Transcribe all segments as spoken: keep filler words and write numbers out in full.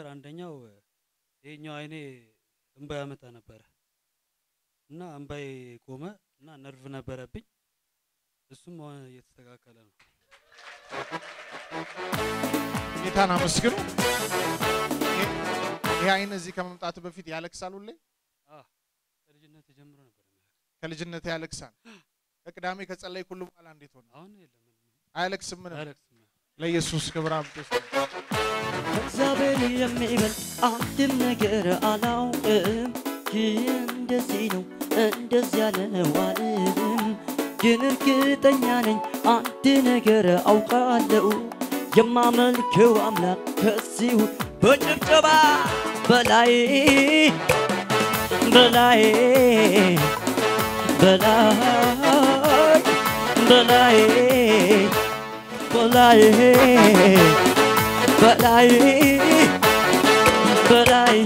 አንደኛው ይሄኛው አይኔ እንባ ያመጣ ነበር እና እንባይ ቆመ እና ነርቭ ነበረብኝ እሱም እየተስተካከለ ነው ጌታን አመስግኑ ይሄ አይነ እዚህ ከመምጣቱ በፊት ያለቅሳል ሁሌ አዎ ከልጅነቴ ጀምሮ ነበር ከልጅነቴ ያለቅሳል ከቅዳሜ ከጸለይ ሁሉ በኋላ እንዴት ሆነ አሁን የለም አያለቅስም ምን አያለቅስም ለኢየሱስ ክብር አምጥቶ እግዚአብሔር የሚበል አንድም ነገር አላውቅም እንደዚህ ነው እንደዚህ ያለው አልልም ግን እርግጠኛ ነኝ አንድ ነገር አውቃለሁ የማመልከው አምላክ ከዚሁ በጭብጨባ በላይ በላይ በላይ በላይ በላይ በላይ በላይ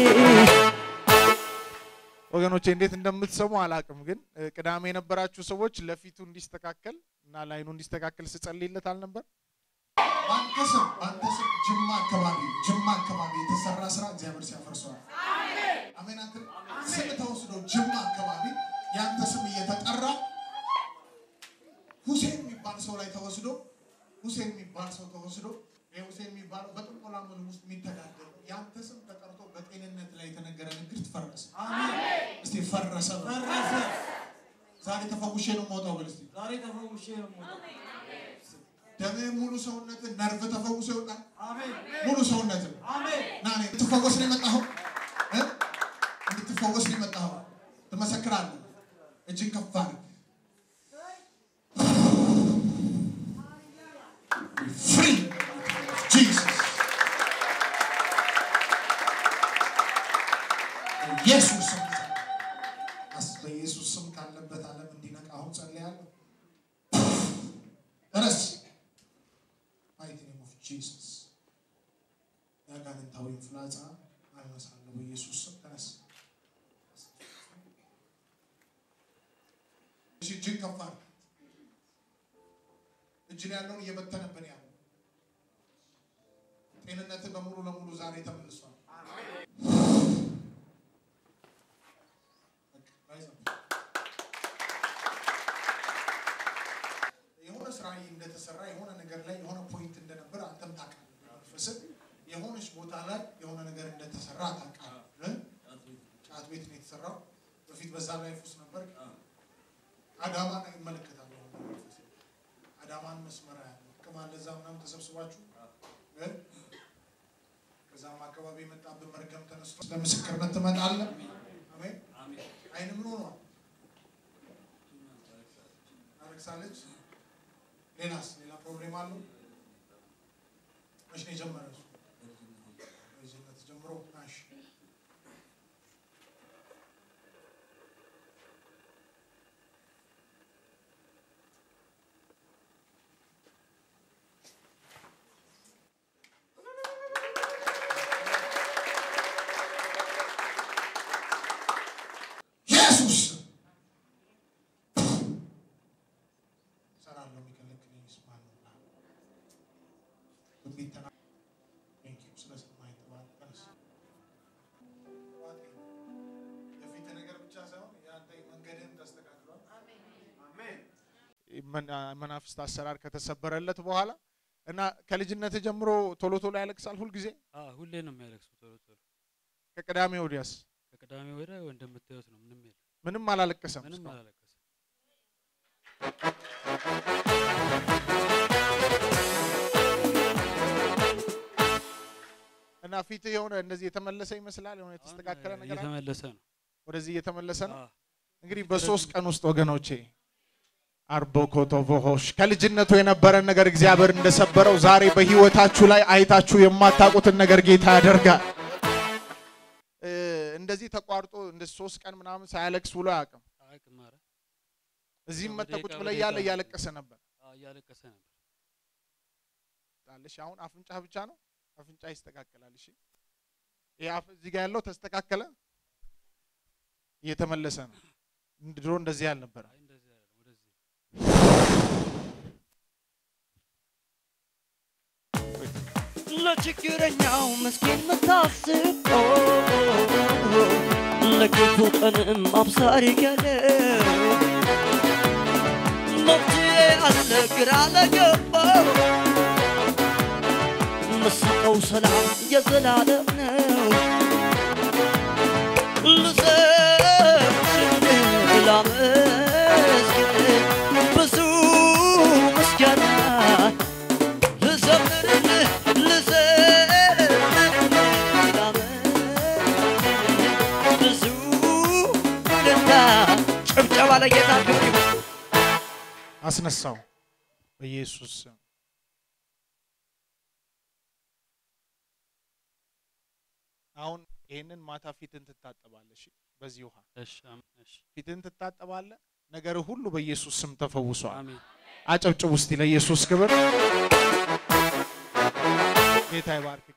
ወገኖቼ እንዴት እንደምትሰሙ አላቅም ግን ቅዳሜ የነበራችሁ ሰዎች ለፊቱ እንዲስተካከል እና ላይኑ እንዲስተካከል ሲጸልይለት አልነበር ባንተሰብ ባንተሰብ ጅማ አካባቢ ጅማ አካባቢ የተሰራ ስራ እግዚአብሔር ሲያፈርሰዋል አሜን አሜን አትል ስም ተወስዶ ጅማ አካባቢ ያንተ ስም እየተጠራ ሁሴን የሚባል ሰው ላይ ተወስዶ ሁሴን የሚባል ሰው ተወስዶ ሁሴን የሚባል በጥንቆላ ምን ውስጥ የሚተዳደር ያንተ ስም ተጠርቶ በጤንነት ላይ የተነገረ ንግር ተፈረሰ አሜን እስቲ ፈረሰ ፈረሰ ዛሬ ተፈውሼ ነው ሞታው በልስቲ ዛሬ ተፈውሼ ነው ሞታው ደሜ ሙሉ ሰውነት ነርቭ ተፈውሶ ይወጣል አሜን ሙሉ ሰውነት አሜን ናኔ ተፈውስ ነው መጣው እ እንድትፈወስ ነው መጣው ተመሰክራለህ እጅን ከፋር free Jesus ኢየሱስ አስበ ኢየሱስ ስም ካለበት ዓለም እንዲነቃ አሁን ጸልያለሁ ተነስ mighty name of Jesus ያጋንንታው ፍላጻ አይወሳለሁ በኢየሱስ ስም ተነስ እሺ እጅን ከፋር እጅን ያለውን እየበተነብን ያለው ጤንነት በሙሉ ለሙሉ ዛሬ ተመልሷል አሜን የሆነ ስራ እንደተሰራ የሆነ ነገር ላይ የሆነ ፖይንት እንደነበር አንተም ታውቃለህ ፈስል የሆነች ቦታ ላይ የሆነ ነገር እንደተሰራ ታውቃለህ ጫት ቤት ነው የተሰራው በፊት በዛ ላይ ፉስ ነበር አዳማ ነው ይመለከታል አዳማን መስመራ ያለው ከማን ለዛ ምናምን ተሰብስባችሁ እ ከዛም አካባቢ መጣብህ መርገም ተነስቶ ለምስክርነት ትመጣለህ አሜን አሜን አይን ምን ሆኗል አለክሳለች ሌላስ ሌላ ፕሮብሌም አለው እሺ ነው ጀመረው እዚህ ጀምሮ ናሽ Thank you. So let's mind the Lord. Let us. የፊት ነገር ብቻ ሳይሆን ያንተ መንገድህን ተስተካክሏል አሜን አሜን መናፍስት አሰራር ከተሰበረለት በኋላ እና ከልጅነት ጀምሮ ቶሎ ቶሎ ያለቅሳል ሁሉ ጊዜ አዎ ሁሌ ነው የሚያለቅሰው ቶሎ ቶሎ ከቅዳሜ ወዲያስ ከቅዳሜ ወዲያ እንደምታዩት ነው ምንም የለም ምንም አላለቀሰም ምንም አላለቀሰም እና ፊት የሆነ እንደዚህ የተመለሰ ይመስላል የሆነ የተስተካከለ ነገር አለ የተመለሰ ነው ወደዚህ የተመለሰ ነው እንግዲህ በሶስት ቀን ውስጥ ወገኖቼ አርቦኮቶቮሆሽ ከልጅነቱ የነበረ ነገር እግዚአብሔር እንደሰበረው ዛሬ በህይወታችሁ ላይ አይታችሁ የማታውቁትን ነገር ጌታ ያደርጋል እንደዚህ ተቋርጦ እንደ ሶስት ቀን ምናምን ሳያለቅስ ብሎ ያቀም አያቅም አረ እዚህም መተቁጭ ብለ ያለ ያለቀሰ ነበር አዎ ያለቀሰ ነበር ታለሽ አሁን አፍንጫ ብቻ ነው አፍንጫ ይስተካከላል እሺ ይሄ አፍ እዚህ ጋር ያለው ተስተካከለ እየተመለሰ ነው ድሮ እንደዚህ ያልነበረ አይ እንደዚህ አይደለም ወደዚህ ለችግረኛው መስኪን መታው ስቆ ለክፉ ቀንም አብሳሪ ገለ መፍትሄ አለ ግራ ለገባው مسقو سلام يزلالم نو لزمشني لامسكن بزو مسكنا لزمرني لزمرني لامسكن بزو لنا شبشب على جيتا كبير أسنساو بيسوس አሁን ይሄንን ማታ ፊትን ተጣጣባለሽ በዚህ ውሃ እሺ እሺ ፊትን ተጣጣባለ ነገር ሁሉ በኢየሱስ ስም ተፈውሷል አሜን አጨብጭቡ እስቲ ለኢየሱስ ክብር ጌታ ይባርክ